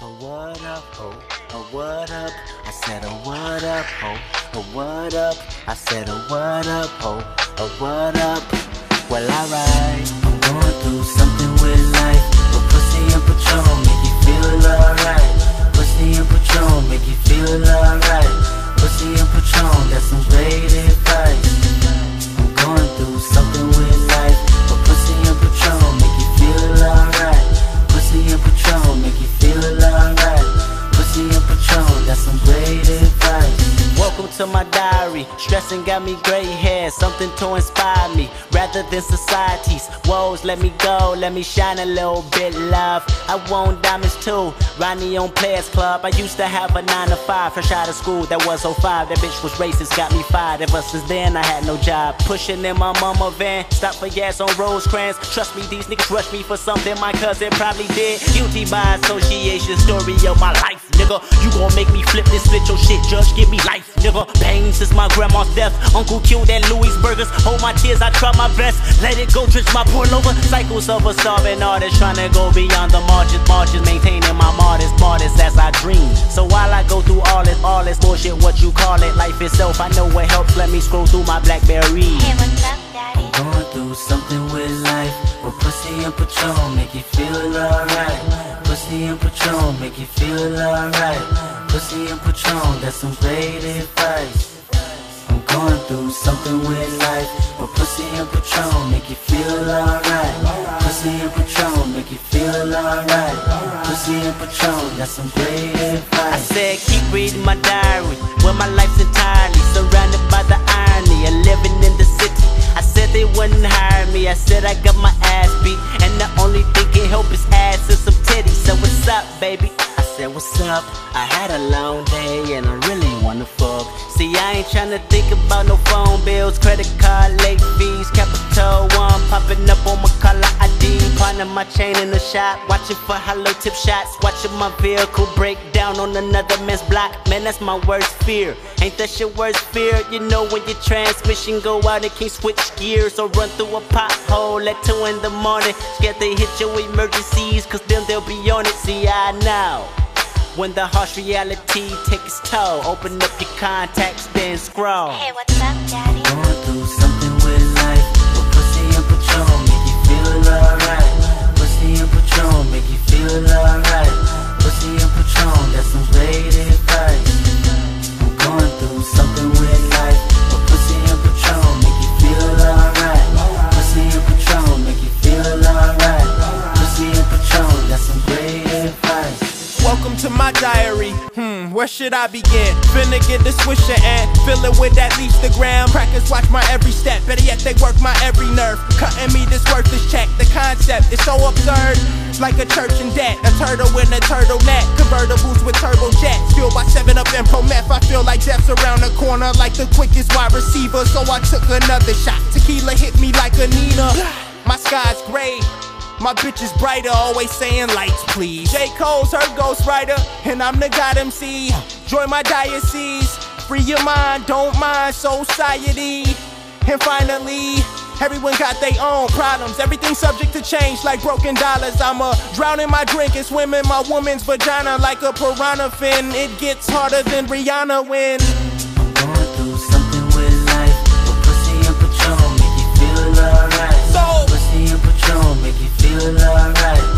Oh, what up, ho? Oh, what up? I said, oh, what up, ho? Oh, what up? I said, oh, what up, ho? Oh, what up? Well, alright. I'm going through something with life, but pussy and Patron make you feel alright. Pussy and Patron make you feel alright. Pussy and Patron, that's some great advice. I'm going through something with life, but pussy and Patron make you feel alright. Pussy and Patron make you feel alright. Pussy and Patron, that's some great advice. Welcome to my diary. Stressing got me gray hair, something to inspire me rather than society's woes. Let me go, let me shine a little bit, love. I want diamonds too. Ronnie on Players Club. I used to have a 9 to 5, fresh out of school. That was 05. That bitch was racist, got me fired. Ever since then, I had no job. Pushing in my mama van, stop for gas on Rosecrans. Trust me, these niggas rush me for something my cousin probably did. Guilty by association, story of my life, nigga. You gon' make me flip this, split your shit, judge, give me life, nigga. Pain since my grandma's death. Uncle killed at Louis Burgers. Hold my tears, I try my best. Let it go, drench my pour over. Cycles of a starving artist, trying to go beyond the margins, maintaining my modest as I dream. So while I go through all this bullshit, what you call it, life itself, I know what helps. Let me scroll through my Blackberry. Hey, what's up, daddy? I'm going through something with life, but pussy and Patron make you feel alright. Pussy and Patron make you feel alright. Pussy and Patron, that's some great advice. I'm going through something with life, but pussy and Patron make you feel alright. Pussy and Patron make you feel alright. Pussy and Patron, that's some great advice. I said keep reading my diary, where my life's entirely surrounded by the irony of living in the city. I said they wouldn't hire me, I said I got my ass beat, and the only thing can help is ass and some titties. So what's up, baby? I said what's up? I had a long day and I really wanna fuck. See, I ain't tryna think about no phone bills, credit card, late fees, Capital One popping up on my collar ID, partner my chain in the shop, watching for hollow tip shots, watching my vehicle break down on another man's block. Man, that's my worst fear. Ain't that your worst fear? You know when your transmission go out and can't switch gears or run through a pothole at 2 in the morning, scared they hit your emergencies, cause then they'll be on it. See, I know when the harsh reality takes its toll, open up your contacts, then scroll. Hey, what's up, daddy? Going through something with life, but pussy and Patron make you feel alright. Pussy and Patron make you feel alright. Pussy and Patron, that's some great advice. I'm going through something with life, but pussy and Patron make you feel alright. Pussy and Patron make you feel alright. Pussy and Patron, that's some great advice. Welcome to my diary. Where should I begin? Finna get the swisher and fill it with at least a gram. Crackers watch my every step, better yet they work my every nerve. Cutting me this worthless check. The concept is so absurd, like a church in debt. A turtle in a turtleneck, convertibles with turbojets, fueled by 7-Up and Pro Meth. I feel like death's around the corner, like the quickest wide receiver. So I took another shot. Tequila hit me like a Nina. My sky's gray, my bitch is brighter, always saying lights please. J. Cole's her ghostwriter, and I'm the God MC. Join my diocese, free your mind, don't mind society. And finally, everyone got their own problems, everything's subject to change like broken dollars. I'ma drown in my drink and swim in my woman's vagina like a piranha fin. It gets harder than Rihanna when I'm going through something with life, but pussy and Patron make you feel alright. So pussy and Patron make you feel alright.